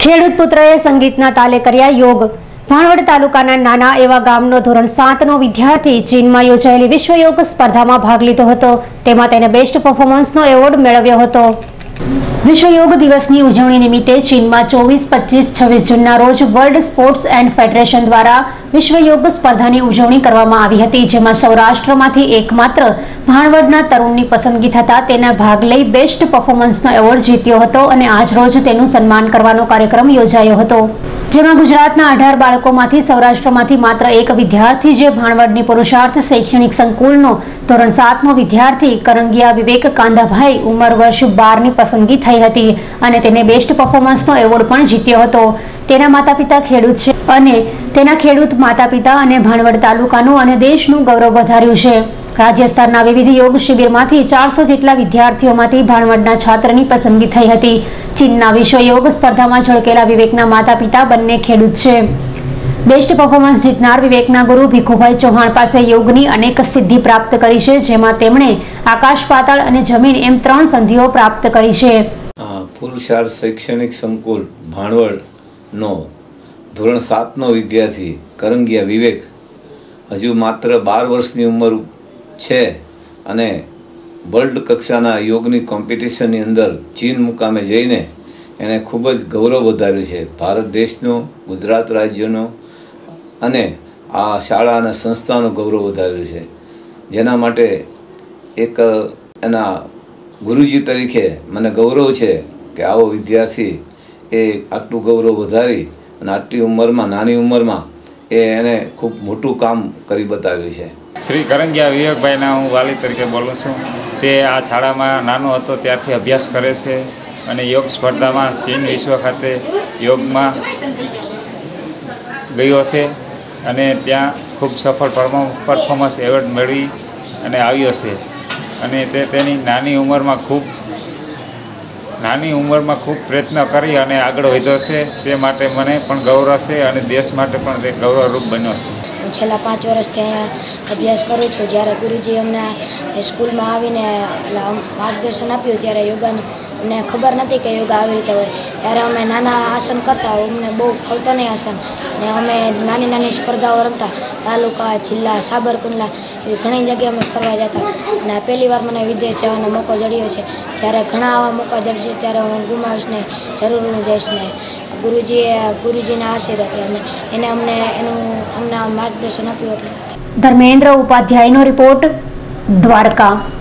ખેડૂત પુત્રએ સંગીતના તાલે કર્યા યોગ। ભાણવડ તાલુકાના નાના એવા ગામનો ધોરણ 7નો વિદ્યાર્થી ચીનમાં યોજાયેલી વિશ્વ યોગ સ્પર્ધામાં ભાગ લીધો હતો। તેમાં તેને બેસ્ટ પરફોર્મન્સનો એવોર્ડ મેળવ્યો હતો। વિશ્વ યોગ દિવસની ઉજવણી નિમિત્તે ચીનમાં 24, 25, 26 જૂનના રોજ વર્લ્ડ સ્પોર્ટ્સ એન્ડ ફેડરેશન દ્વારા વિશ્વ યોગ સ્પર્ધાની ઉજવણી કરવામાં આવી હતી, જેમાં સૌરાષ્ટ્રમાંથી એકમાત્ર ભાણવડના તરુણની પસંદગી થતા તેના ભાગ લઈ બેસ્ટ પરફોર્મન્સનો એવોર્ડ જીત્યો હતો અને આજ રોજ તેનું સન્માન કરવાનો કાર્યક્રમ યોજાયો હતો, જેમાં ગુજરાતના 18 બાળકોમાંથી સૌરાષ્ટ્રમાંથી માત્ર એક વિદ્યાર્થી જે ભાણવડની પુરુષાર્થ શૈક્ષણિક સંકુલનો ધોરણ 7નો વિદ્યાર્થી કરંગિયા વિવેક કાંદાભાઈ ઉંમર વર્ષ 12ની પસંદગી થઈ હતી અને તેને બેસ્ટ પરફોર્મન્સનો એવોર્ડ પણ જીત્યો હતો। તેના માતા-પિતા ખેડૂત છે અને તેના ખેડૂત માતા-પિતા અને ભાણવડ તાલુકાનું અને દેશનું ગૌરવ વધાર્યું છે। રાજ્ય સ્તરના વિવિધ યોગ શિબિરમાંથી 400 જેટલા વિદ્યાર્થીઓમાંથી ભાણવડના છાત્રની પસંદગી થઈ હતી। ચીનના વિશ્વ યોગ સ્પર્ધામાં ઝળકેલા વિવેકના માતા-પિતા બંને ખેડૂત છે। બેસ્ટ પરફોર્મન્સ જીતનાર વિવેકના ગુરુ ભીખુભાઈ ચૌહાણ પાસે યોગની અનેક સિદ્ધિ પ્રાપ્ત કરી છે, જેમાં તેમણે આકાશ, પાતાળ અને જમીન એમ 3 સંધિઓ પ્રાપ્ત કરી છે। પુરુષાર્થ શૈક્ષણિક સંકુલ ભાણવડનો ધોરણ 7નો વિદ્યાર્થી કરંગિયા વિવેક હજુ માત્ર 12 વર્ષની ઉંમર છે અને વર્લ્ડ કક્ષાના યોગની કોમ્પિટિશનની અંદર ચીન મુકામે જઈને એણે ખૂબ જ ગૌરવ વધાર્યું છે। ભારત દેશનું, ગુજરાત રાજ્યનું અને આ શાળા અને સંસ્થાનું ગૌરવ વધાર્યું છે, જેના માટે એક એના ગુરુજી તરીકે મને ગૌરવ છે કે આવો વિદ્યાર્થી એ આટલું ગૌરવ વધારી અને આટલી ઉંમરમાં, નાની ઉંમરમાં એણે ખૂબ મોટું કામ કરી બતાવ્યું છે। શ્રી કરંગિયા વિવેકભાઈના હું વાલી તરીકે બોલું છું। તે આ શાળામાં નાનો હતો ત્યારથી અભ્યાસ કરે છે અને યોગ સ્પર્ધામાં ચીન વિશ્વ ખાતે યોગમાં ગયો છે અને ત્યાં ખૂબ સફળ પરફોર્મન્સ એવોર્ડ મેળવી અને આવ્યો છે અને તે તેની નાની ઉંમરમાં ખૂબ પ્રયત્ન કરી અને આગળ વધ્યો છે। તે માટે મને પણ ગૌરવ છે અને દેશ માટે પણ તે ગૌરવરૂપ બન્યો છે। હું છેલ્લા 5 વર્ષથી અહીંયા અભ્યાસ કરું છું। જ્યારે ગુરુજી અમને સ્કૂલમાં આવીને માર્ગદર્શન આપ્યું ત્યારે યોગાનું અમને ખબર નથી કે યોગા આવી રીતે હોય, ત્યારે અમે નાના આસન કરતા, અમને બહુ ફાવતા નહીં આસન, ને અમે નાની સ્પર્ધાઓ રમતા, તાલુકા, જિલ્લા, સાબરકુંડલા એવી ઘણી જગ્યાએ અમે ફરવા જતા અને પહેલી વાર મને વિદેશ જવાનો મોકો જડ્યો છે। જ્યારે ઘણા આવા મોકા જડશે ત્યારે હું ગુમાવીશ નહીં, જરૂર હું જઈશ નહીં। ગુરુજીના આશીર્વાદ અને એને અમને માર્ગદર્શન આપ્યું। ધર્મેન્દ્ર ઉપાધ્યાયનો રિપોર્ટ, દ્વારકા।